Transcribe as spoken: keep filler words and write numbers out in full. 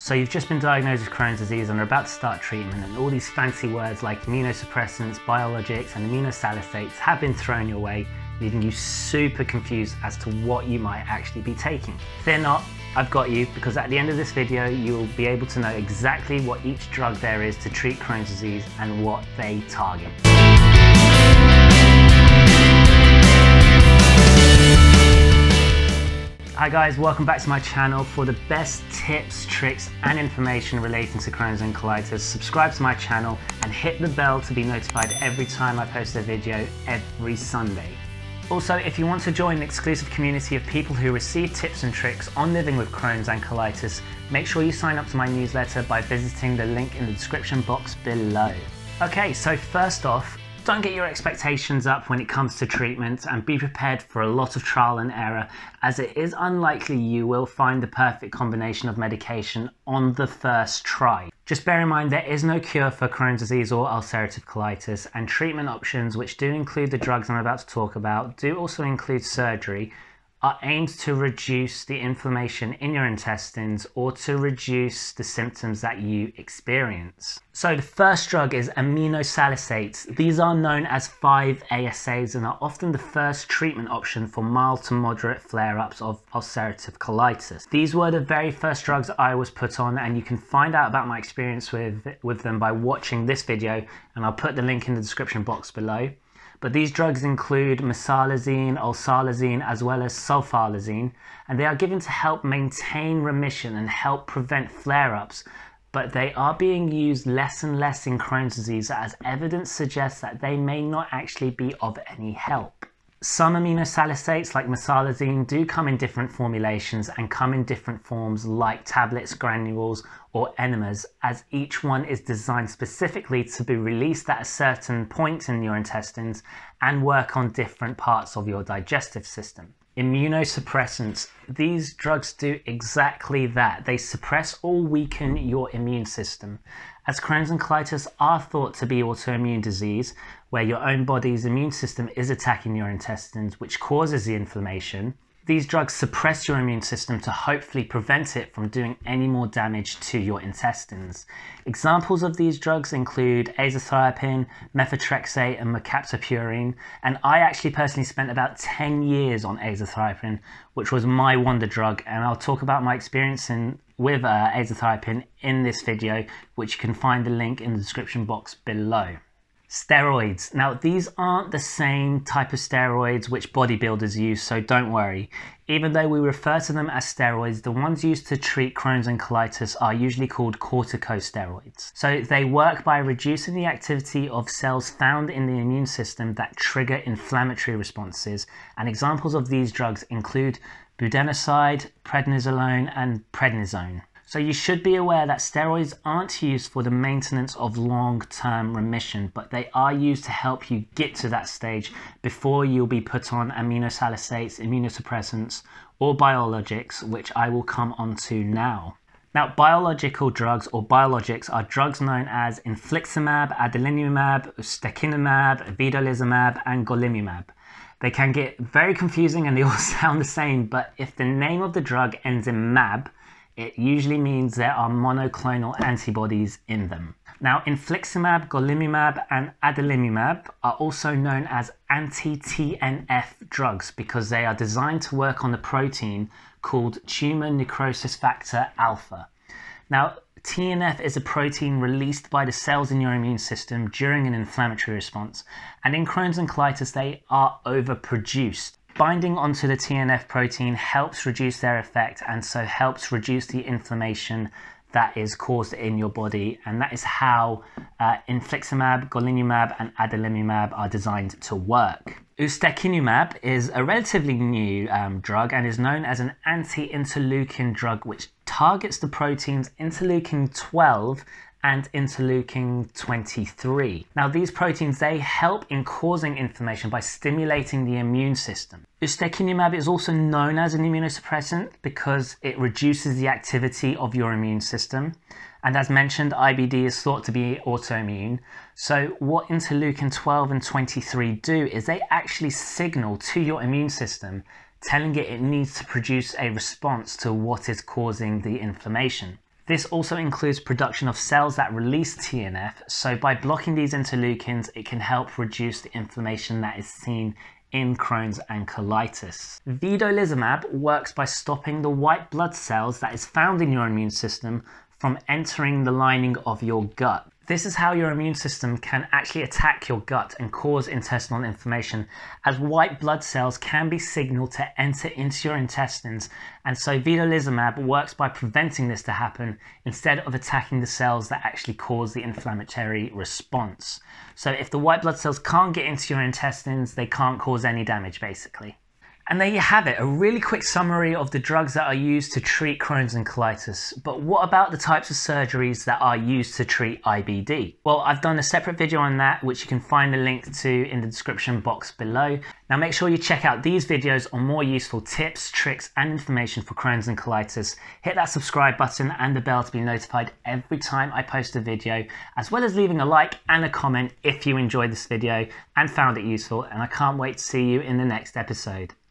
So you've just been diagnosed with Crohn's disease and are about to start treatment, and all these fancy words like immunosuppressants, biologics and immunosalicylates have been thrown your way, leaving you super confused as to what you might actually be taking. Fear not, I've got you, because at the end of this video you'll be able to know exactly what each drug there is to treat Crohn's disease and what they target. Hi guys, welcome back to my channel. For the best tips, tricks and information relating to Crohn's and colitis, subscribe to my channel and hit the bell to be notified every time I post a video every Sunday. Also, if you want to join an exclusive community of people who receive tips and tricks on living with Crohn's and colitis, make sure you sign up to my newsletter by visiting the link in the description box below. Okay, so first off, don't get your expectations up when it comes to treatment and be prepared for a lot of trial and error, as it is unlikely you will find the perfect combination of medication on the first try. Just bear in mind there is no cure for Crohn's disease or ulcerative colitis, and treatment options, which do include the drugs I'm about to talk about, do also include surgery, are aimed to reduce the inflammation in your intestines or to reduce the symptoms that you experience. So the first drug is aminosalicylates. These are known as five A S As and are often the first treatment option for mild to moderate flare-ups of ulcerative colitis. These were the very first drugs I was put on, and you can find out about my experience with, with them by watching this video, and I'll put the link in the description box below. But these drugs include mesalazine, osalazine, as well as sulfasalazine, and they are given to help maintain remission and help prevent flare-ups, but they are being used less and less in Crohn's disease, as evidence suggests that they may not actually be of any help. Some aminosalicylates like mesalazine do come in different formulations and come in different forms like tablets, granules or enemas, as each one is designed specifically to be released at a certain point in your intestines and work on different parts of your digestive system. Immunosuppressants. These drugs do exactly that. They suppress or weaken your immune system. As Crohn's and colitis are thought to be autoimmune disease, where your own body's immune system is attacking your intestines, which causes the inflammation, these drugs suppress your immune system to hopefully prevent it from doing any more damage to your intestines. Examples of these drugs include azathioprine, methotrexate and mercaptopurine, and I actually personally spent about ten years on azathioprine, which was my wonder drug, and I'll talk about my experience in, with uh, azathioprine in this video, which you can find the link in the description box below. Steroids. Now, these aren't the same type of steroids which bodybuilders use, so don't worry. Even though we refer to them as steroids, the ones used to treat Crohn's and colitis are usually called corticosteroids. So they work by reducing the activity of cells found in the immune system that trigger inflammatory responses, and examples of these drugs include budesonide, prednisolone and prednisone. So you should be aware that steroids aren't used for the maintenance of long-term remission, but they are used to help you get to that stage before you'll be put on aminosalicylates, immunosuppressants, or biologics, which I will come on to now. Now, biological drugs or biologics are drugs known as infliximab, adalimumab, ustekinumab, vedolizumab, and golimumab. They can get very confusing and they all sound the same, but if the name of the drug ends in mab, it usually means there are monoclonal antibodies in them. Now, infliximab, golimumab, and adalimumab are also known as anti-T N F drugs because they are designed to work on the protein called tumor necrosis factor alpha. Now, T N F is a protein released by the cells in your immune system during an inflammatory response, and in Crohn's and colitis they are overproduced. Binding onto the T N F protein helps reduce their effect, and so helps reduce the inflammation that is caused in your body, and that is how uh, infliximab, golimumab and adalimumab are designed to work. Ustekinumab is a relatively new um, drug and is known as an anti-interleukin drug which targets the proteins interleukin twelve and interleukin twenty-three. Now, these proteins, they help in causing inflammation by stimulating the immune system. Ustekinumab is also known as an immunosuppressant because it reduces the activity of your immune system. And as mentioned, I B D is thought to be autoimmune. So what interleukin twelve and twenty-three do is they actually signal to your immune system, telling it it needs to produce a response to what is causing the inflammation. This also includes production of cells that release T N F, so by blocking these interleukins, it can help reduce the inflammation that is seen in Crohn's and colitis. Vedolizumab works by stopping the white blood cells that is found in your immune system from entering the lining of your gut. This is how your immune system can actually attack your gut and cause intestinal inflammation, as white blood cells can be signaled to enter into your intestines, and so vedolizumab works by preventing this to happen instead of attacking the cells that actually cause the inflammatory response. So if the white blood cells can't get into your intestines, they can't cause any damage basically. And there you have it, a really quick summary of the drugs that are used to treat Crohn's and colitis. But what about the types of surgeries that are used to treat I B D? Well, I've done a separate video on that, which you can find the link to in the description box below. Now make sure you check out these videos on more useful tips, tricks, and information for Crohn's and colitis. Hit that subscribe button and the bell to be notified every time I post a video, as well as leaving a like and a comment if you enjoyed this video and found it useful. And I can't wait to see you in the next episode.